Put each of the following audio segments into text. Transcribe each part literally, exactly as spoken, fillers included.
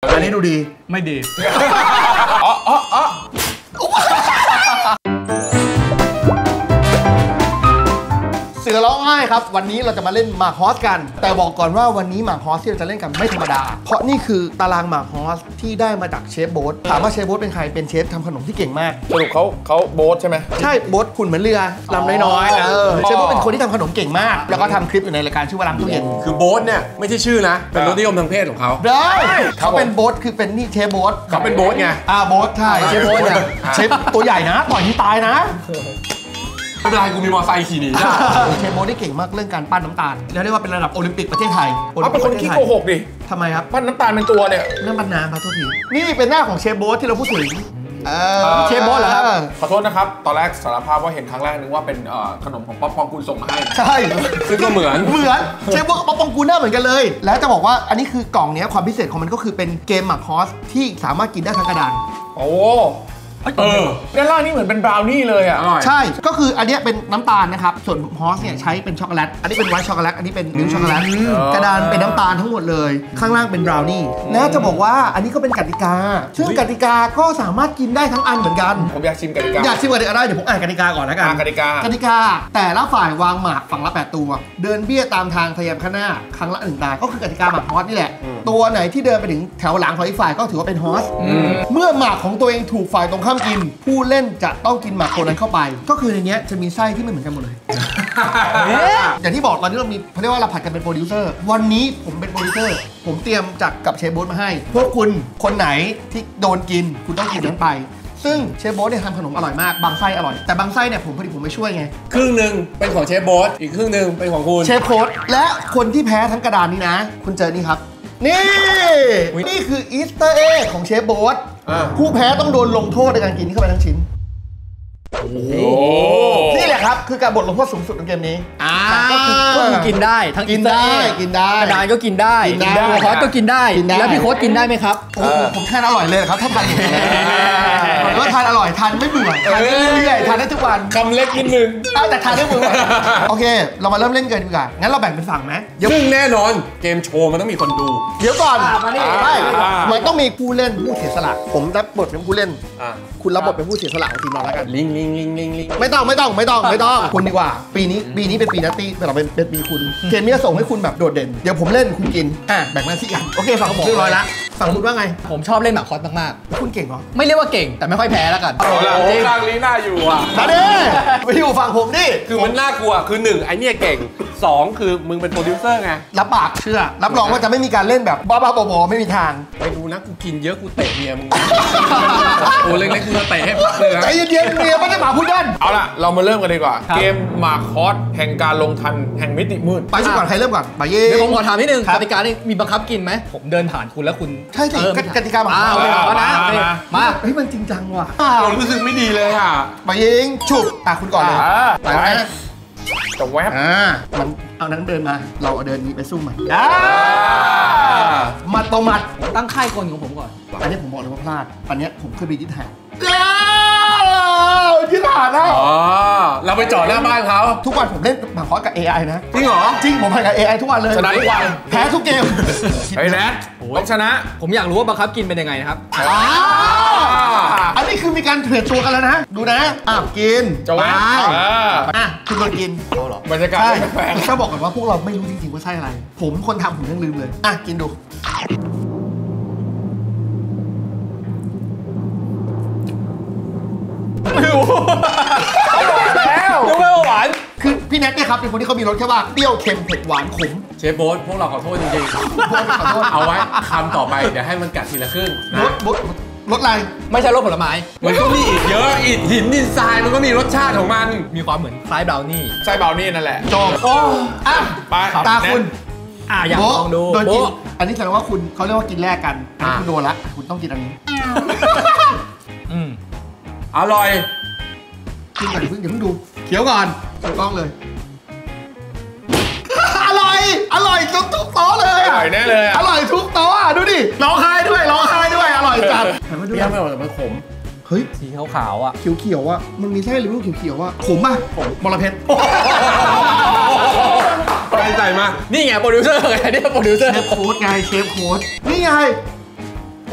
อันนี้ดูดีไม่ดีอ๋ออ๋ออ๋อเสือร้องไห้ครับวันนี้เราจะมาเล่นหมากฮอสกันแต่บอกก่อนว่าวันนี้หมากฮอสที่เราจะเล่นกันไม่ธรรมดาเพราะนี่คือตารางหมากฮอสที่ได้มาจากเชฟโบ๊ทถามว่าเชฟโบ๊ทเป็นใครเป็นเชฟทำขนมที่เก่งมากสรุปเขาเขาโบ๊ทใช่ไหมใช่โบ๊ทขุนเหมือนเรือลำน้อยๆเออเชฟโบ๊ทเป็นคนที่ทำขนมเก่งมากแล้วก็ทำคลิปอยู่ในรายการชื่อว่าล้างตู้เย็นคือโบ๊ทเนี่ยไม่ใช่ชื่อนะเป็นรสนิยมทางเพศของเขาได้เขาเป็นโบ๊ทคือเป็นนี่เชฟโบ๊ทเขาเป็นโบ๊ทไงอ่าโบ๊ทใช่เชฟโบ๊ทเนี่ยเชฟตัวใหญ่นะต่อยที่ตายนะไม่เป็นไรกูมีมอเตอร์ไซค์ขี่หนีได้เชฟโบ๊ทได้เก่งมากเรื่องการปั้นน้ำตาลแล้วเรียกว่าเป็นระดับโอลิมปิกประเทศไทยเขาเป็นคนขี้โกหกดิทำไมครับปั้นน้ำตาลเป็นตัวเนี่ยเรื่องปั้นน้ำครับทุกทีนี่เป็นหน้าของเชฟโบ๊ทที่เราพูดถึงเชฟโบ๊ทเหรอครับขอโทษนะครับตอนแรกสารภาพว่าเห็นครั้งแรกนึกว่าเป็นขนมของป๊อปปองกูลส่งมาให้ใช่ซึ่งก็เหมือนเหมือนเชฟโบ๊ทกับป๊อปปองกูลหน้าเหมือนกันเลยแล้วจะบอกว่าอันนี้คือกล่องนี้ความพิเศษของมันก็คือเป็นเกมหมากฮอสที่สามารถกินได้ทั้งกระดานโอ้เออด้านล่างนี่เหมือนเป็นบราวนี่เลยอ่ะใช่ก็คืออันนี้เป็นน้ำตาลนะครับส่วนฮอสเนี่ยใช้เป็นช็อกโกแลตอันนี้เป็นไวท์ช็อกโกแลตอันนี้เป็นมิลค์ช็อกโกแลตกระดานเป็นน้ำตาลทั้งหมดเลยข้างล่างเป็นบราวนี่นะจะบอกว่าอันนี้ก็เป็นกติกาซึ่งกติกาก็สามารถกินได้ทั้งอันเหมือนกันผมอยากชิมกติกาอยากชิมกติกาได้เดี๋ยวผมอ่านกติกาก่อนนะกันกติกากติกาแต่ละฝ่ายวางหมากฝั่งละแปดตัวเดินเบี้ยตามทางทะแยงข้างหน้าครั้งละหนึ่งตาก็คือกติกาหมากฮอสนี่แหละตัวไหนที่เดินไปถึงแถวหลังของอีกฝ่ายก็ถือว่าเป็นฮอสเมื่อหมากของตัวเองถูกฝ่ายตรงข้ามกินผู้เล่นจะต้องกินหมากตัวนั้นเข้าไปก็คือในนี้จะมีไส้ที่ไม่เหมือนกันหมดเลยอย่างที่บอกตอนนี้เรามีเขาเรียกว่าเราผัดกันเป็นโปรดิวเซอร์วันนี้ผมเป็นโปรดิวเซอร์ผมเตรียมจากกับเชฟโบ๊ทมาให้พวกคุณคนไหนที่โดนกินคุณต้องกินนั้นไปซึ่งเชฟโบ๊ทเนี่ยทำขนมอร่อยมากบางไส้อร่อยแต่บางไส้เนี่ยผมพอดีผมไม่ช่วยไงครึ่งหนึ่งเป็นของเชฟโบ๊ทอีกครึ่งหนึ่งเป็นของคุณเชฟโบ๊ทและคนที่แพ้ทั้งกระดานนี้นะคุณเจอนี่ครับนี่นี่คืออีสเตอร์เอ็กของเชฟโบ๊ทผู้แพ้ต้องโดนลงโทษในการกินเข้าไปทั้งชิ้นนี่แหละครับคือการบทลงโทษสูงสุดของเกมนี้อ่าก็คือก็คือกินได้ทั้งกินได้กินได้กระดานก็กินได้ตัวคอสก็กินได้แล้วพี่โค้ชกินได้ไหมครับผมทานอร่อยเลยครับถ้าทานผมว่าทานอร่อยทานไม่เบื่อทานได้เรื่อยๆทานได้ทุกวันคำเล็กนิดนึงแต่ทานได้เบื่อโอเคเรามาเริ่มเล่นกันดีกว่างั้นเราแบ่งเป็นฝั่งไหมซึ่งแน่นอนเกมโชว์มันต้องมีคนดูเดี๋ยวก่อนไม่มันต้องมีผู้เล่นผู้เสียสละผมรับบทเป็นผู้เล่นคุณรับบทเป็นผู้เสียสละของทีมเราแล้วกันลิงลิงลิงลิงลิงไม่ต้องไม่ต้องไม่ต้องไม่ต้องคุณดีกว่าปีนี้ปีนี้เป็นปีนัตตี้เราเป็นเป็นปีคุณเกมนี้จะส่งให้คุณแบบโดดเด่นเดี๋ยวผมเล่นคุณกินอ่ะแบ่งหน้าที่กันโอเคฝั่งผมเรียบร้อยละฝั่งคุณว่าไงผมชอบเล่นหมากฮอสมากๆคุณเก่งเหรอไม่เรียกว่าเก่งแต่ไม่ค่อยแพ้แล้วกันโอ้โหกลางลีน่าอยู่อ่ะมาดิไปอยู่ฝั่งผมดิคือมันน่ากลัวคือหนึ่งไอเนี่ยเก่งสองคือมึงเป็นโปรดิวเซอร์ไงรับปากเชื่อรับรองว่าจะไม่มีการเล่นแบบบ้าๆบอๆไม่มีทางไปดูนะกูกินเยอะกูเตะเมียมึงโอ้เล็กๆกูจะเตะให้พักเลยนะใจเย็นๆเมียไม่ได้หมาพูดเล่นเอาล่ะเรามาเริ่มกันดีกว่าเกมหมากฮอสแห่งการลงทันแห่งมิติมืดไปก่อนใครเริ่มก่อนไปเย่เดี๋ยวผมขอถามนิดนึงกติกานี่มีบังคับกินไหมผมเดินผ่านคุณแล้วคุณใช่สิกติกาหมากฮอสนะมาเฮ้ยมันจริงจังว่ะเรารู้สึกไม่ดีเลยอ่ะไปยิงฉุบอ่ะคุณก่อนเลยไปนะจะแวบอ่ามันเอานั้นเดินมาเราเอาเดินนี้ไปสู้มันอ่ามัดต่อมัดตั้งค่ายกลของผมก่อนอันนี้ผมบอกเลยว่าพลาดอันนี้ผมเคยไปยึดแทนยึดฐานนะอ๋อเราไปจอดหน้าบ้านเขาทุกวันผมเล่นหมากฮอสกับ เอ ไอ นะจริงเหรอจริงผมผ่านกับ เอ ไอ ทุกวันเลยชนะทุกวันแพ้ทุกเกมไอ้แนทต้องชนะผมอยากรู้ว่าบังคับกินเป็นยังไงนะครับอันนี้คือมีการเทรดตัวกันแล้วนะดูนะอ่ะกินจะแวบอ่ะคุณโดนกินเขาหรอบรรยากาศแปลกๆก็บอกก่อนว่าพวกเราไม่รู้จริงๆว่าใช่อะไรผมคนทำผมยังลืมเลยอ่ะกินดูไม่รู้แล้วยังไม่หวานคือพี่แนทเนี่ยครับเป็นคนที่เขามีรสแค่ว่าเปรี้ยวเค็มเผ็ดหวานขมเชฟโบ๊ทพวกเราขอโทษจริงๆเอาไว้คำต่อไปเดี๋ยวให้มันกัดทีละครึ่งรสรสอะไรไม่ใช่รสผลไม้มันก็มีอีกเยอะอิฐหินดินทรายมันก็มีรสชาติของมันมีความเหมือนคล้ายบราวนี่ใช่บราวนี่นั่นแหละจบโอ้อ่ะไปตาคุณอ่ะอยากลองดูโดนกินอันนี้แสดงว่าคุณเขาเรียกว่ากินแลกกันอันนี้คุณโดนละคุณต้องกินอันนี้อืมอร่อยกินก่อนอย่าเพิ่งอย่าเพิ่งดูเคี้ยวก่อนถูกต้องเลยอร่อยอร่อยทุกทุกโต๊ะเลยอร่อยแน่เลยอร่อยทุกโต๊ะดูดิร้องไห้ด้วยร้องไห้ด้วยอร่อยจัดเปรี้ยวไม่อร่อยแต่มันขมเฮ้ยสีขาวๆอ่ะเขียวๆอ่ะมันมีไส้หรือลูกเขียวๆอ่ะขมป่ะขมมลเพชรไปใส่มานี่ไงโปรดิวเซอร์ไงนี่โปรดิวเซอร์เชฟโค้ดไงเชฟโค้ดนี่ไง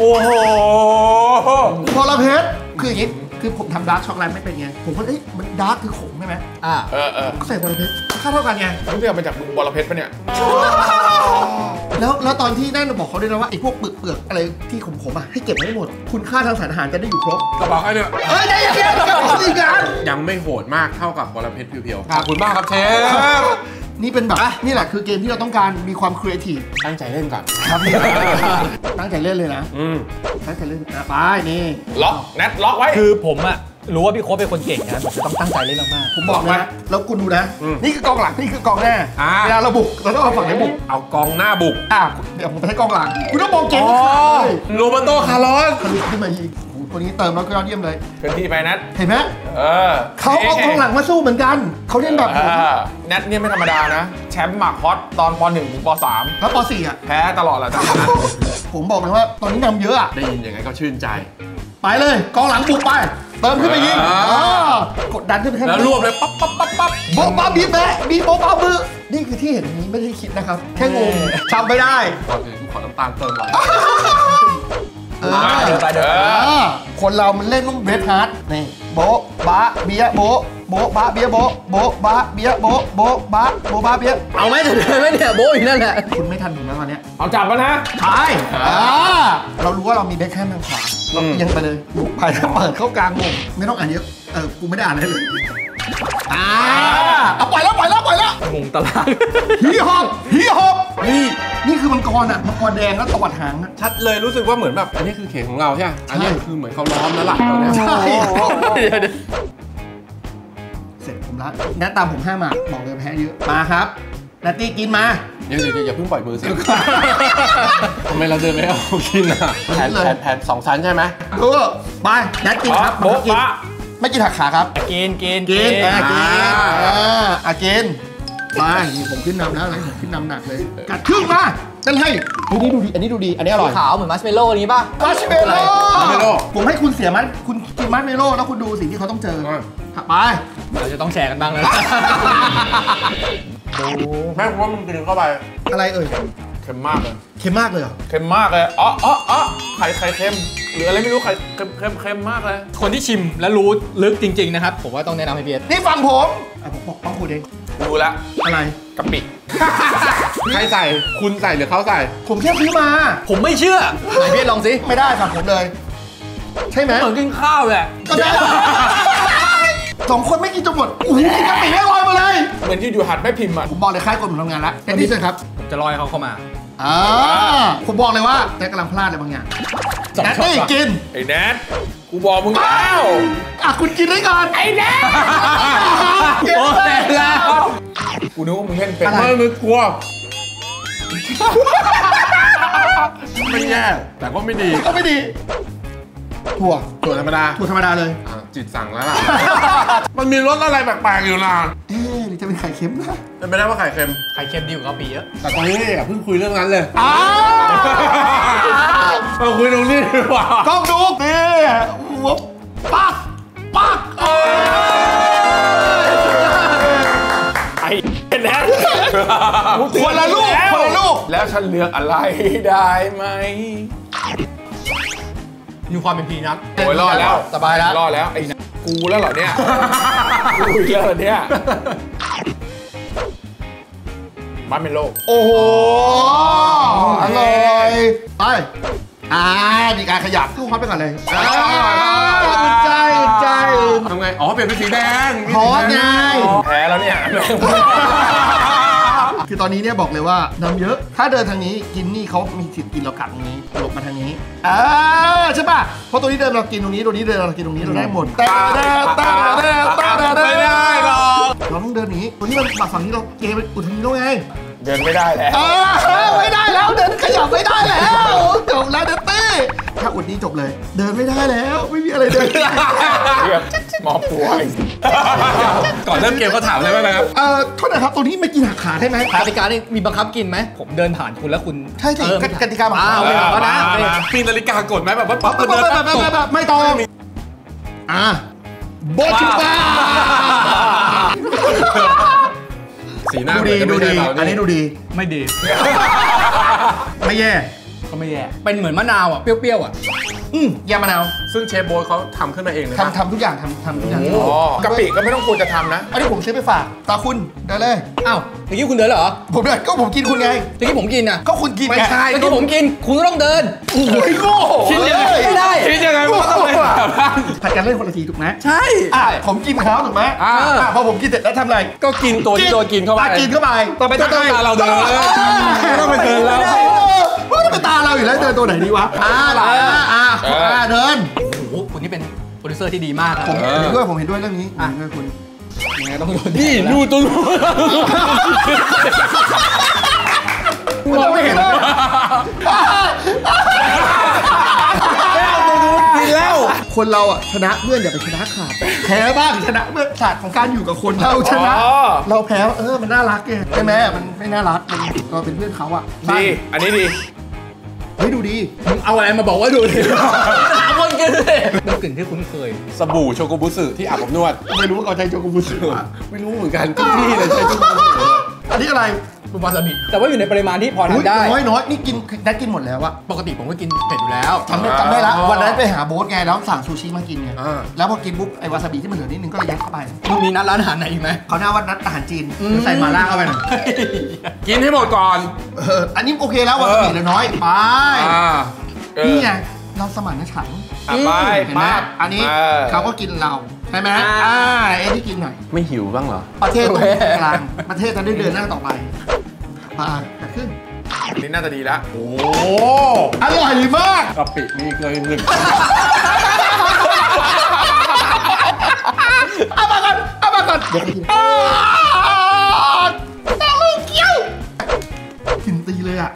โอ้โหพอละเพชรคืออย่างนี้คือผมทำดาร์กช็อกโกแลตไม่เป็นไงผมก็เอ้ยมันดาร์กคือขมใช่ไหมอ่าเออเออก็ใส่บอระเพ็ดค่าเท่ากันไงนี่เรียกมาจากบึงบอระเพ็ดปะเนี่ยแล้วแล้วตอนที่นั่นบอกเขาด้วยนะว่าไอ้พวกเปลือกเปลือกอะไรที่ขมๆอ่ะให้เก็บไว้หมดคุณค่าทางสารอาหารจะได้อยู่ครบกระเป๋าไอ้เนี่ยเอ้ยได้ยังไงกับอีกการยังไม่โหดมากเท่ากับบอระเพ็ดเพียวๆขอบคุณมากครับเชฟนี่เป็นแบบนี่แหละคือเกมที่เราต้องการมีความครีเอทีฟตั้งใจเล่นก่อนครับตั้งใจเล่นเลยนะอืมตั้งใจเล่นนะไปนี่ล็อกแนทล็อกไว้คือผมอะรู้ว่าพี่โค้ชเป็นคนเก่งนะผมจะต้องตั้งใจเล่นมากผมบอกนะแล้วคุณดูนะ นี่คือกองหลังนี่คือกองหน้าอ่าเวลาเราบุกเราต้องเอาฝั่งไหนบุกเอากองหน้าบุกอ่ะเดี๋ยวผมไปให้กองหลังคุณต้องมองเกมที่ขาเลยโรเบโตคาร์ลอสทะลุขึ้นมาอีกโอ้โหตัวนี้เติมแล้วก็ยอดเยี่ยมเลยเป็นที่ไปแนทเห็นไหมเออเขาเอากองหลังมาสู้เหมือนกันเขาเล่นแบบเอผมอแนทเนี่ยไม่ธรรมดานะ แชมป์หมากฮอตตอนปหนึ่งถึงปสามแล้วป .สี่ อ่ะแพ้ตลอดแหละจากนั้นผมบอกเลยว่าตอนนี้นำเยอะอ่ะได้ยินอย่างไงก็ชื่นใจไปเลยกองหลังบุกไป เติมขึ้นไปยิงอ่าอ่ากดดันขึ้นไปข้างแล้วรวบเลยปั๊บปั๊บปั๊บปั๊บโบ๊ะบ้าบีบแบะบีบโบ๊ะบ้าบือนี่คือที่เห็นนี้ไม่ได้คิดนะครับ แค่งงจำไม่ได้ก่อนอื่นกูขอน้ำตาลเติมหน่อยเออๆเดินไปเดินไปเออคนเรามันเล่นต้องเบรดฮาร์ดนี่โบ๊ะบะเบียโบ๊ะโบ๊ะบะเบียโบ๊ะโบ๊ะบะเบียโบ๊ะโบ๊ะบะโบ๊ะบะเบียเอาไหมถึงเลยไหมเนี่ยโบ้อยู่นั่นแหละคุณไม่ทันผมแล้วตอนเนี้ยเอาจับมานะใช่อ่าเรารู้ว่าเรามีแบ็คแฮมทางขวาเราเอียงไปเลยบุกไปแล้วเปิดเข้ากลางวงไม่ต้องอ่านเยอะเออกูไม่ได้อ่านอะไรเลยอ่าเอาปล่อยแล้วปล่อยแล้วปล่อยแล้วงงตลาดฮีฮอบฮีฮอบนี่นี่คือมังกรอ่ะมังกรแดงแล้วตวัดหางอ่ะชัดเลยรู้สึกว่าเหมือนแบบอันนี้คือเขตของเราใช่ไหมอันนี้คือเหมือนเขาล้อมแล้วล่ะตอนเนี้ยใช่เดี๋ยวเดี๋ยวเสร็จผมละแนะตามผมห้าหมากบอกเลยแพ้เยอะมาครับนาตี้กินมาเดี๋ยวเดี๋ยวอย่าเพิ่งปล่อยมือสิทำไมเราเดินไม่เอากินอ่ะแผ่นแผ่นแผ่นสองชั้นใช่ไหมดูไปนัดกินครับโบ๊ะกินบะไม่กินหักขาครับกินกินกินอ่ะกินอ่าอ่าอ่ะกินมานี่ผมขึ้นนำแล้วเลยผมขึ้นนำหนักเลยกัดครึ่งมาเต้นให้ดูดีดูดีอันนี้ดูดีอันนี้อร่อยขาวเหมือนมัชเมลโล่นี้ป่ะมัชเมลโล่มัชเมลโล่ผมให้คุณเสียมันคุณกินมัชเมลโล่แล้วคุณดูสิ่งที่เขาต้องเจออ่ะถัดไปเราจะต้องแชร์กันบ้างแล้วแม่งว่ามันกินเข้าไปอะไรเอ่ยเค็มมากเลยเค็มมากเลยเหรอเค็มมากเลยอ๋ออ๋ออ๋อไข่ไข่เค็มหรืออะไรไม่รู้ไข่เค็มเค็มเค็มมากเลยคนที่ชิมและรู้ลึกจริง ๆ นะครับ ผมว่าต้องแนะนำให้เบียร์นี่ฟังผมอ่ะผมบอกต้องคุณเองดูละอะไรกะปิใครใส่ คุณใส่หรือเขาใส่ผมแค่ซื้อมาผมไม่เชื่อไหนเบียร์ลองสิไม่ได้ครับผมเลย ใช่ไหมเหมือนกินข้าวแหละก็ได้สองคนไม่กินจนหมดโอ้โหกินกะปิไม่ลอยมาเลยเหมือนที่อยู่หัดแม่พิมพ์อ่ะผมบอกเลยค่ายกลผมทำงานแล้วแต่นี่เลยครับผมจะรอให้เขาเข้ามาอ่าผมบอกเลยว่าแกกำลังพลาดอะไรบางอย่างสองนัทช็อตนี่ก่อนกินไอ้แนทกูบอกมึงแล้วอ่ะคุณกินได้ก่อนไอ้แน่โอ้แต่แล้วกูนึกว่ามึงเล่นเป็นไม่มึงกลัว ไม่แย่ แต่ก็ไม่ดีก็ไม่ดีถั่วส่วนธรรมดาถั่วธรรมดาเลยอ่ะจิตสั่งแล้วล่ะ มันมีรสอะไรแปลกๆอยู่นะเอ๊ะหรือจะเป็นไข่เค็มนะเป็นไปได้ว่าไข่เค็มไข่เค็มดีกว่ากะปิเยอะแต่ตอนนี้อย่าเพิ่งคุยเรื่องนั้นเลยอ้าวเราคุยตรงนี้ดีกว่ากล้องดูนี่หัวปักปักเอ้ยไอ้แนทคนละลูกคนละลูกแล้วฉันเลือกอะไรได้ไหมมีความเป็นพีนัทโอ้ยรอดแล้วสบายแล้วรอดแล้วไอ้กูแล้วเหรอเนี่ยกูอีกแล้วเหรอเนี่ยมัดเมโลโอ้โหอร่อยไปอ่ามีการขยับเข้าฮอตไปก่อนเลยอ่าอุ่นใจอุ่นใจทำไง อ๋อ เปลี่ยนเป็นสีแดงฮอตไงแพ้แล้วเนี่ยคือตอนนี้เนี่ยบอกเลยว่าน้ำเยอะ ถ้าเดินทางนี้กินนี่เขามีสิทธิ์กินเรากัดตรงนี้หลบมาทางนี้อ่าใช่ป่ะ เพราะตัวนี้เดินเรากินตรงนี้ตัวนี้เดินเรากินตรงนี้เราได้หมดแต่แต่แต่แต่แต่ไม่ได้หรอกเราต้องเดินหนีตัวนี้มันมาฝั่งนี้เราเกมไปอุดทางนี้แล้วไงเดินไม่ได้แล้วอ่าไม่ได้แล้วเดินขยับไม่ได้แล้วจบแล้วเดตเต้ถ้าอุดนี้จบเลย เดินไม่ได้แล้วไม่มีอะไรเดินเรียบหมอป่วยก่อนเริ่มเกมเขาถามอะไรบ้างนะครับเอ่อโทษนะครับตัวนี้ไม่กินหักขาได้ไหมกติกานี่มีบังคับกินไหม ผมเดินผ่านคุณแล้วคุณใช่สิเออกติกาบังคับอ้าวไม่เอาแล้วนะมามาปีนาฬิกากดไหมแบบว่าปั๊บไม่เดินไม่ปั๊บไม่ตไม่กไม่ไม่ต้องอ่ะโบชูบ้าสีหน้าดูเหมืดีอนจะดูไม่ดีใช่เราอันนี้ดูดีไม่ดีไม่แย่ขก็ไม่แย่เป็นเหมือนมะนาวอ่ะเปรี้ยวๆอ่ะอืมยามะนาวซึ่งเชฟโบ๊ทเขาทำขึ้นมาเองเลยนะทำทำทุกอย่างทำทำทุกอย่างอ๋อกะปิก็ไม่ต้องควรจะทำนะอันนี้ผมซื้อไปฝากตาคุณได้เลยอ้าวเมื่อกี้คุณเดินเหรอผมเดินก็ผมกินคุณไงเมื่อกี้ผมกินอ่ะก็คุณกินไม่ไงใช่เมื่อกี้ผมกินคุณก็ต้องเดินโอ้ยโง่คิดยังไงไม่ได้คิดยังไงว่าต้องไปแบบนั้นผัดกันเล่นคนละทีถูกไหมใช่อ่ะผมกินเขาถูกไหมอ่าอ่ะพอผมกินเสร็จแล้วทำอะไรก็กินตัวที่ตัวกินเข้าไปอ่ะกินเข้าไปต่อไปต้องตาเราเดินไม่ต้องไปเดินแล้วว่าต้องไปตาเราอยู่แล้วเดินตัวไหนดีวะอ่าอ่าอ่าอ่าเดินโอ้โหคุณนี่เป็นโปรดิวเซอร์ที่ดีมากครับผมเห็นด้วยผมเห็นด้วยเรื่องนี้อ่ะด้วยคุณยังไงต้องโดนนี่ดูตัวนู้นมองไม่เห็นกินแล้วคนเราอ่ะชนะเพื่อนอย่าไปชนะขาดแพ้บ้างชนะเพื่อนศาสตร์ของการอยู่กับคนเราชนะอ๋อเราแพ้เออมันน่ารักไงใช่ไหมมันไม่น่ารักมันเราเป็นเพื่อนเขาอ่ะดี อันนี้ดีเฮ้ยดูดีมึงเอาอะไรมาบอกว่าดูดิถามคนกินเลยเป็นกลิ่นที่คุ้นเคยสบู่โชกุบุสึที่อาบอบนวดไม่รู้ว่าเขาใจโจกุบุสึไม่รู้เหมือนกันทุกที่เลยใช้โชกุบุสึอันนี้อะไรเป็นวาซาบิแต่ว่าอยู่ในปริมาณที่พออุ๊ยทำได้น้อยน้อยนี่กินได้กินหมดแล้วอะปกติผมก็กินเผ็ดอยู่แล้วจำได้จำได้ละวันนั้นไปหาโบ๊ทไงแล้วสั่งซูชิมากินไงอ่าแล้วพอกินปุ๊บไอ้วาซาบิที่มันเหลือนิดนึงก็เลยยัดเข้าไปมึงมีนัดร้านอาหารไหนอีกไหมเขาหน้าว่านัดอาหารจีนใส่มาล่าเข้าไปหน่อยกินให้หมดก่อนเอออันนี้โอเคแล้ววาซาบิเหลือน้อยไปอ่าเออนี่ไงเราสมานฉันท์อ่ะไปเห็นไหมมาอันนี้เออเขาก็กินเราใช่ไหมอ่าเอ็ดที่กินหน่อยไม่หิวบ้างเหรอประเทศตรงกลางประเทศจะได้เดินหน้าต่อไปมาแต่ขึ้นอันนี้น่าจะดีแล้วโอ้อร่อยมากกะปินี่เคยหนึ่งเอามาก่อนเอามาก่อนเดี๋ยวไปกินตาลูกเกี้ยวกินตีเลยอ่ะ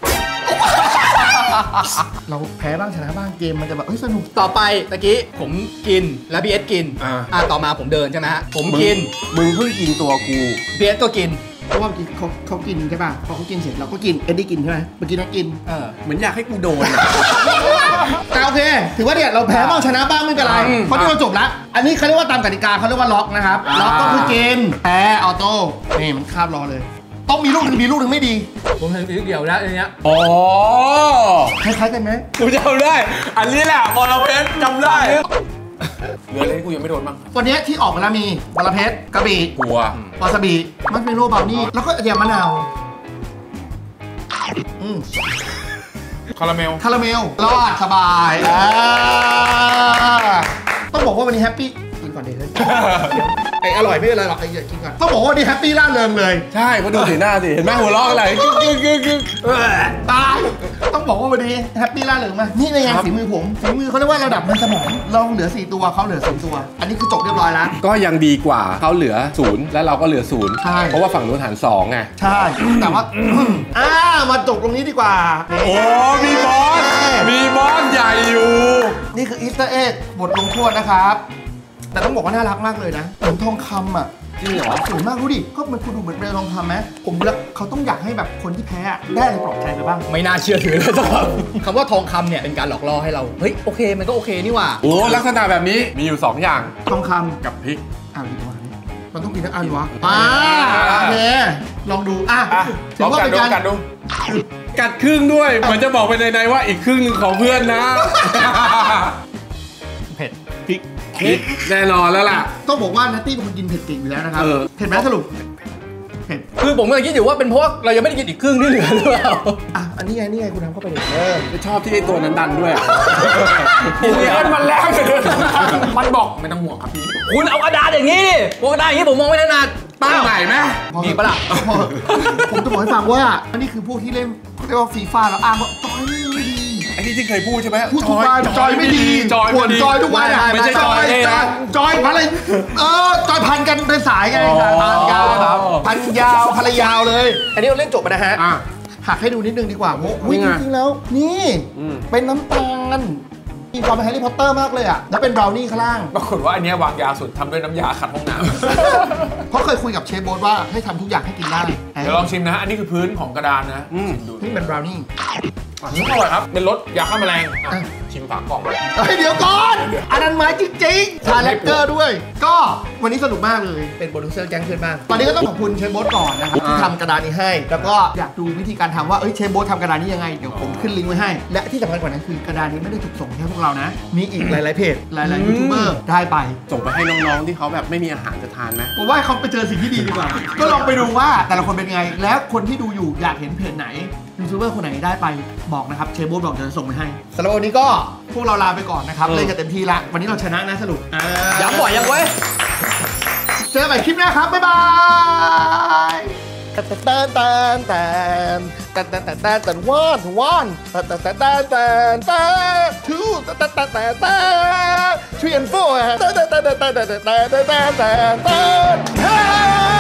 เราแพ้บ้างชนะบ้างเกมมันจะแบบเฮ้ยสนุกต่อไปตะกี้ผมกินแล้วพีเอสกินอ่าอ่ะต่อมาผมเดินใช่ไหมฮะผมกินมึงเพิ่งกินตัวกูพีเอสก็กินเพราะว่าเมื่อกี้เขาเขากินใช่ป่ะพอเขากินเสร็จเราก็กินเอ็ดดี้กินใช่ไหมเมื่อกี้นักกินเออเหมือนอยากให้กูโดนอะแต่โอเค ถือว่าเนี่ยเราแพ้บ้างชนะบ้างไม่เป็นไรอืมเพราะที่เราจบแล้ว อันนี้เขาเรียกว่าตามกติกาเขาเรียกว่าล็อกนะครับอ่าล็อกก็คือเกมแพ้ออโต้นี่มันคาบรอเลย ต้องมีลูกหนึ่งมีลูกหนึ่งไม่ดีผมเห็นอีกเดียวแล้วอันเนี้ยอ๋อคล้ายๆกันไหมกูจำได้ อันนี้แหละบอลเพชรจำได้เหลืออะไรที่กูยังไม่โดนบ้างวันนี้ที่ออกมาแล้วมีบาลาเพชรกระบี่กลัววาซาบิมัสเมโล่บราวนี่แล้วก็ยามะนาวอืมคาราเมลคาราเมลรอดสบายอ่าต้องบอกว่าวันนี้แฮปปี้กินก่อนเดี๋ยวไออร่อยไม่เป็นไรหรอกไอเดี๋ยวกินก่อนต้องบอกว่าวันนี้แฮปปี้ร่าเริงเลยใช่มาดูสีหน้าสิ เห็นไหมหัวเราะอะไรกึ๊กกึ๊กกึ๊กกึ๊กตายต้องบอกว่าวันนี้แฮปปี้ร่าเริงมากนี่ในงานฝีมือผมฝีมือเขาเรียกว่าระดับมันสมองเราเหลือสี่ตัวเขาเหลือศูนย์ตัว อันนี้คือจบเรียบร้อยแล้วก็ยังดีกว่าเขาเหลือศูนย์และเราก็เหลือศูนย์ใช่เพราะว่าฝั่งนู้นหารสองไงใช่แต่ว่า อ่ามาจบตรงนี้ดีกว่าโอ้ มีบอส มีบอสใหญ่อยู่นี่คืออีสเตอร์เอ็กบทลงโทษนะครับ แต่ต้องบอกว่าน่ารักมากเลยนะเหมือนทองคำอ่ะจริงเหรอสวยมากดูดิก็มันคุณดูเหมือนเปลวทองคำไหมผมแล้วเขาต้องอยากให้แบบคนที่แพ้อะได้อะไรปลอบใจไปบ้างไม่น่าเชื่อถือเลยสักคำคำว่าทองคำเนี่ยเป็นการหลอกล่อให้เราเฮ้ยโอเคมันก็โอเคนี่หว่าโอ้ลักษณะแบบนี้มีอยู่สองอย่างทองคกับพริกำอ่าดีกว่านี่มันต้องกินทั้งอันวะอ่าโอเคลองดูอ่ะอ่ะถืลออง ว่ากัดเป็นดูการกัดดูกัดครึ่งด้วยเหมือนจะบอกไปในๆว่าอีกครึ่งหนึ่งของเพื่อนนะเผ็ดพริกพริกแน่นอนแล้วล่ะต้องบอกว่านัตตี้เป็นคนกินเผ็ดเก่งอยู่แล้วนะครับเออเผ็ดไหมสรุปเผ็ดคือผมกำลังคิดอยู่ว่าเป็นเพราะเรายังไม่ได้กินอีกครึ่งที่เหลือหรือเปล่าอ่ะอันนี้ไงนี่ไงคุณทำเข้าไปเลยเออไม่ชอบที่ไอ้ตัวนั้นดันด้วยอะเรียนมันแล้วมันบอกไม่ต้องห่วงครับพี่คุณเอากระดาษอย่างนี้ดิพวกกระดาษอย่างนี้ผมมองไม่ถนัดตั้งใหม่ไหมมีปะล่ะพอผมจะบอกให้ฟังว่าอันนี้คือพวกที่เล่นเขาเรียกว่าฟีฟ่าแล้วอ้างว่าจอยไม่ดีไอ้ที่ที่เคยพูดใช่ไหมพูดทุกวันจอยไม่ดีจอยปวดจอยทุกวันอะไม่ใช่จอยจเองนะจอยพันอะไรเออจอยพันกันเป็นสายไงอ๋อพันยาวครับพันยาวพันยาวเลย อันนี้เราเล่นจบไปนะฮะอ่ะหักให้ดูนิดนึงดีกว่าโอ้ยนี่จไงริงๆแล้ว นี่อืมเป็นน้ำตาลมีความเป็นแฮร์รี่พอตเตอร์มากเลยอ่ะแล้วเป็นบราวนี่ข้างล่างปรากฏว่าอันเนี้ยวางยาสุดทำด้วยน้ำยาขัดห้องน้เพราะเคยคุยกับเชฟโบ๊ทว่าให้ทำทุกอย่างให้กินได้ำเดี๋ยวลองชิมนะ อันนี้คือพื้นของกระดานนะอืมดูนี่เป็นบราวนี่นี่อร่อยครับเป็นรสยาฆ่าแมลงชิมฝากล่องเฮ้ยเดี๋ยวก่อนอันนั้นไม้จริงๆชาแลกเกอร์ด้วย ก็วันนี้สนุกมากเลยเป็นโปรดิวเซอร์แก๊งเพื่อนบ้านตอนนี้ก็ต้องขอบคุณเชฟโบ๊ทก่อนนะครับที่ทำกระดานนี้ให้แล้วก็อยากดูวิธีการทำว่าเอ้ยเชฟโบ๊ททำกระดานนี้ยังไงเดี๋ยวผมขึ้นลิงก์ไว้ให้และที่สำคัญกว่านั้นคือกระดานนี้ไม่ได้ถูกส่งแค่พวกเรานะมีอีกหลายๆเพจหลายๆยูทูบเบอร์ได้ไปส่งไปให้น้องๆที่เขาแบบไม่มีอาหารจะทานนะผมว่าเขาไปเจอสิ่งที่ดีดีกว่า ก็ลองไปดูว่าแต่ละคนเป็นไงและคนที่ดูอยู่อยากเห็นเพจไหนยูทูบเบอร์คนไหนได้ไปบอกนะครับเชฟโบ๊ทบอกจะส่งไปให้สำหรับวันนี้ก็พวกเราลาไปก่อนนะครับเล่นกันเต็มที่ละวันนี้เราชนะนะสรุปย้ำบ่อยยังเว้ยเจอกันใหม่คลิปหน้าครับบ๊ายบายตันตันตันตันตันตันตันตันตันวันวันตันตันตันตันตันตัน two ตันตันตันตันตัน three and four ตันตันตันตันตันตันตันตันตัน